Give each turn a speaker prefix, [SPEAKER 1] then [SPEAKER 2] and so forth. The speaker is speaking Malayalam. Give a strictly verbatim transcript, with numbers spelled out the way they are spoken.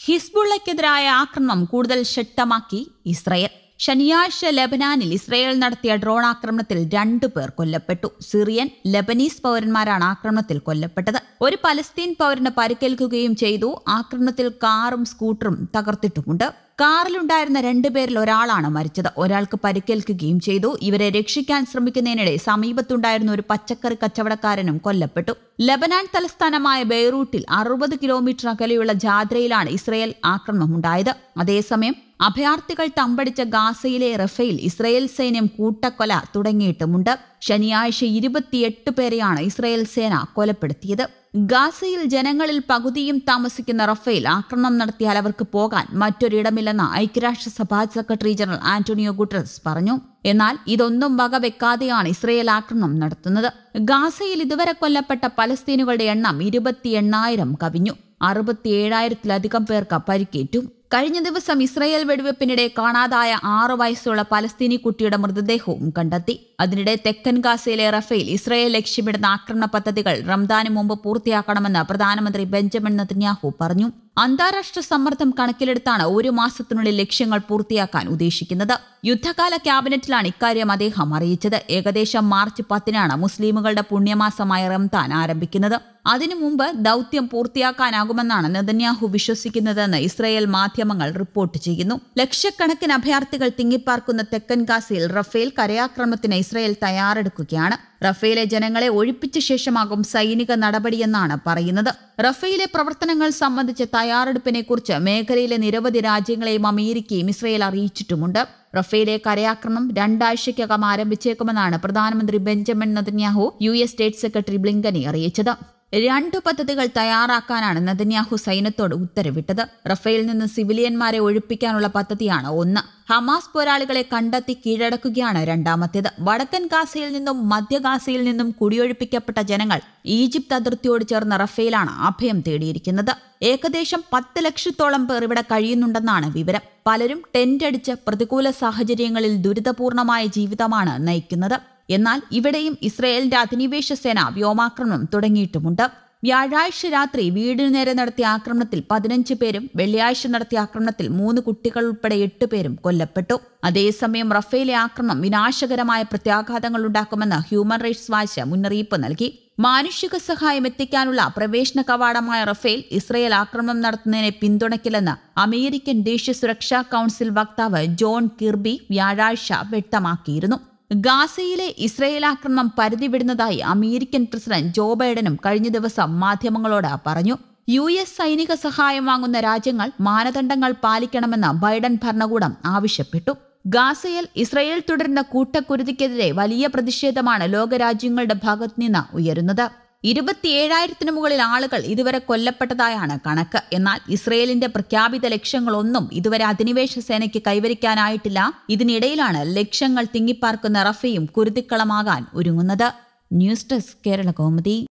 [SPEAKER 1] ഹിസ്ബുള്ളയ്ക്കെതിരായ ആക്രമണം കൂടുതൽ ശക്തമാക്കി ഇസ്രയേൽ. ശനിയാഴ്ച ലെബനാനിൽ ഇസ്രയേൽ നടത്തിയ ഡ്രോൺ ആക്രമണത്തിൽ രണ്ടു പേർ കൊല്ലപ്പെട്ടു. സിറിയൻ, ലെബനീസ് പൗരന്മാരാണ് ആക്രമണത്തിൽ കൊല്ലപ്പെട്ടത്. ഒരു പലസ്തീൻ പൗരന് പരിക്കേൽക്കുകയും ചെയ്തു. ആക്രമണത്തിൽ കാറും സ്കൂട്ടറും തകർത്തിട്ടുമുണ്ട്. കാറിലുണ്ടായിരുന്ന രണ്ടുപേരിൽ ഒരാളാണ് മരിച്ചത്. ഒരാൾക്ക് പരിക്കേൽക്കുകയും ചെയ്തു. ഇവരെ രക്ഷിക്കാൻ ശ്രമിക്കുന്നതിനിടെ സമീപത്തുണ്ടായിരുന്ന ഒരു പച്ചക്കറി കച്ചവടക്കാരനും കൊല്ലപ്പെട്ടു. ലബനാൻ തലസ്ഥാനമായ ബെയ്റൂട്ടിൽ അറുപത് കിലോമീറ്റർ അകലെയുള്ള ജാദ്രയിലാണ് ഇസ്രയേൽ ആക്രമണമുണ്ടായത്. അതേസമയം അഭയാർത്ഥികൾ തമ്പടിച്ച ഗാസയിലെ റഫേൽ ഇസ്രയേൽ സൈന്യം കൂട്ടക്കൊല തുടങ്ങിയിട്ടുമുണ്ട്. ശനിയാഴ്ച ഇരുപത്തിയെട്ട് പേരെയാണ് ഇസ്രയേൽ സേന കൊലപ്പെടുത്തിയത്. ഗാസയിൽ ജനങ്ങളിൽ പകുതിയും താമസിക്കുന്ന റഫേൽ ആക്രമണം നടത്തിയാൽ അവർക്ക് പോകാൻ മറ്റൊരിടമില്ലെന്ന് ഐക്യരാഷ്ട്രസഭാ സെക്രട്ടറി ജനറൽ ആന്റോണിയോ ഗുട്ടറസ് പറഞ്ഞു. എന്നാൽ ഇതൊന്നും വകവെക്കാതെയാണ് ഇസ്രയേൽ ആക്രമണം നടത്തുന്നത്. ഗാസയിൽ ഇതുവരെ കൊല്ലപ്പെട്ട പലസ്തീനുകളുടെ എണ്ണം ഇരുപത്തി എണ്ണായിരം കവിഞ്ഞു. അറുപത്തിയേഴായിരത്തിലധികം പേർക്ക് പരിക്കേറ്റു. കഴിഞ്ഞ ദിവസം ഇസ്രയേൽ വെടിവെപ്പിനിടെ കാണാതായ ആറു വയസ്സുള്ള പലസ്തീനി കുട്ടിയുടെ മൃതദേഹവും കണ്ടെത്തി. അതിനിടെ തെക്കൻ ഗാസയിലെ റഫേൽ ഇസ്രയേൽ ലക്ഷ്യമിടുന്ന ആക്രമണ പദ്ധതികൾ റംദാന് മുമ്പ് പൂർത്തിയാക്കണമെന്ന് പ്രധാനമന്ത്രി ബെഞ്ചമിൻ നെതന്യാഹു പറഞ്ഞു. അന്താരാഷ്ട്ര സമ്മർദ്ദം കണക്കിലെടുത്താണ് ഒരു മാസത്തിനുള്ളിൽ ലക്ഷ്യങ്ങൾ പൂർത്തിയാക്കാൻ ഉദ്ദേശിക്കുന്നത്. യുദ്ധകാല ക്യാബിനറ്റിലാണ് ഇക്കാര്യം അദ്ദേഹം അറിയിച്ചത്. ഏകദേശം മാർച്ച് പത്തിനാണ് മുസ്ലിമുകളുടെ പുണ്യമാസമായ റംദാൻ ആരംഭിക്കുന്നത്. അതിനു മുമ്പ് ദൌത്യം പൂർത്തിയാക്കാനാകുമെന്നാണ് നെതന്യാഹു വിശ്വസിക്കുന്നതെന്ന് ഇസ്രയേൽ മാധ്യമങ്ങൾ റിപ്പോർട്ട് ചെയ്യുന്നു. ലക്ഷക്കണക്കിന് അഭയാർത്ഥികൾ തിങ്ങിപ്പാർക്കുന്ന തെക്കൻ ഗാസയിൽ റഫേൽ കരയാക്രമണത്തിന് ഇസ്രയേൽ തയ്യാറെടുക്കുകയാണ്. റഫേലെ ജനങ്ങളെ ഒഴിപ്പിച്ച ശേഷമാകും സൈനിക നടപടിയെന്നാണ് പറയുന്നത്. റഫേലെ പ്രവർത്തനങ്ങൾ സംബന്ധിച്ച തയ്യാറെടുപ്പിനെക്കുറിച്ച് മേഖലയിലെ നിരവധി രാജ്യങ്ങളെയും അമേരിക്കയും ഇസ്രയേൽ അറിയിച്ചിട്ടുമുണ്ട്. റഫേലെ കരയാക്രമണം രണ്ടാഴ്ചയ്ക്കകം ആരംഭിച്ചേക്കുമെന്നാണ് പ്രധാനമന്ത്രി Benjamin Netanyahu U S state secretary ബ്ലിങ്കനെ അറിയിച്ചത്. രണ്ടു പദ്ധതികൾ തയ്യാറാക്കാനാണ് നെതന്യാഹു സൈന്യത്തോട് ഉത്തരവിട്ടത്. റഫേലിൽ നിന്ന് സിവിലിയന്മാരെ ഒഴിപ്പിക്കാനുള്ള പദ്ധതിയാണ് ഒന്ന്. ഹമാസ് പോരാളികളെ കണ്ടെത്തി കീഴടക്കുകയാണ് രണ്ടാമത്തേത്. വടക്കൻ ഗാസയിൽ നിന്നും മധ്യ ഗാസയിൽ നിന്നും കുടിയൊഴിപ്പിക്കപ്പെട്ട ജനങ്ങൾ ഈജിപ്ത് അതിർത്തിയോട് ചേർന്ന റഫേലാണ് അഭയം തേടിയിരിക്കുന്നത്. ഏകദേശം പത്ത് ലക്ഷത്തോളം പേർ ഇവിടെ കഴിയുന്നുണ്ടെന്നാണ് വിവരം. പലരും ടെന്റടിച്ച് പ്രതികൂല സാഹചര്യങ്ങളിൽ ദുരിതപൂർണമായ ജീവിതമാണ് നയിക്കുന്നത്. എന്നാൽ ഇവിടെയും ഇസ്രയേലിന്റെ അധിനിവേശ സേന വ്യോമാക്രമണം തുടങ്ങിയിട്ടുമുണ്ട്. വ്യാഴാഴ്ച രാത്രി വീടിനു നേരെ നടത്തിയ ആക്രമണത്തിൽ പതിനഞ്ച് പേരും വെള്ളിയാഴ്ച നടത്തിയ ആക്രമണത്തിൽ മൂന്ന് കുട്ടികൾ ഉൾപ്പെടെ എട്ട് പേരും കൊല്ലപ്പെട്ടു. അതേസമയം റഫേലെ ആക്രമണം വിനാശകരമായ പ്രത്യാഘാതങ്ങൾ ഉണ്ടാക്കുമെന്ന് ഹ്യൂമൻ റൈറ്റ്സ് വാച്ച് മുന്നറിയിപ്പ് നൽകി. മാനുഷിക സഹായം എത്തിക്കാനുള്ള പ്രവേശന കവാടമായ റഫേൽ ഇസ്രയേൽ ആക്രമണം നടത്തുന്നതിനെ പിന്തുണയ്ക്കില്ലെന്ന് അമേരിക്കൻ ദേശീയ സുരക്ഷാ കൌൺസിൽ വക്താവ് ജോൺ കിർബി വ്യാഴാഴ്ച വ്യക്തമാക്കിയിരുന്നു. ഗാസയിലെ ഇസ്രയേൽ ആക്രമണം പരിധി വിടുന്നതായി അമേരിക്കൻ പ്രസിഡന്റ് ജോ ബൈഡനും കഴിഞ്ഞ ദിവസം മാധ്യമങ്ങളോട് പറഞ്ഞു. യു എസ് സൈനിക സഹായം വാങ്ങുന്ന രാജ്യങ്ങൾ മാനദണ്ഡങ്ങൾ പാലിക്കണമെന്ന് ബൈഡൻ ഭരണകൂടം ആവശ്യപ്പെട്ടു. ഗാസയിൽ ഇസ്രയേൽ തുടരുന്ന കൂട്ടക്കുരുതിക്കെതിരെ വലിയ പ്രതിഷേധമാണ് ലോകരാജ്യങ്ങളുടെ ഭാഗത്തുനിന്ന് ഉയരുന്നത്. ഇരുപത്തിയേഴായിരത്തിനു മുകളിൽ ആളുകൾ ഇതുവരെ കൊല്ലപ്പെട്ടതായാണ് കണക്ക്. എന്നാൽ ഇസ്രയേലിന്റെ പ്രഖ്യാപിത ലക്ഷ്യങ്ങളൊന്നും ഇതുവരെ അധിനിവേശ സേനയ്ക്ക് കൈവരിക്കാനായിട്ടില്ല. ഇതിനിടയിലാണ് ലക്ഷ്യങ്ങൾ തിങ്ങിപ്പാർക്കുന്ന റഫയും കുരുതിക്കളമാകാൻ ഒരുങ്ങുന്നത്. News desk Kerala Kaumudi.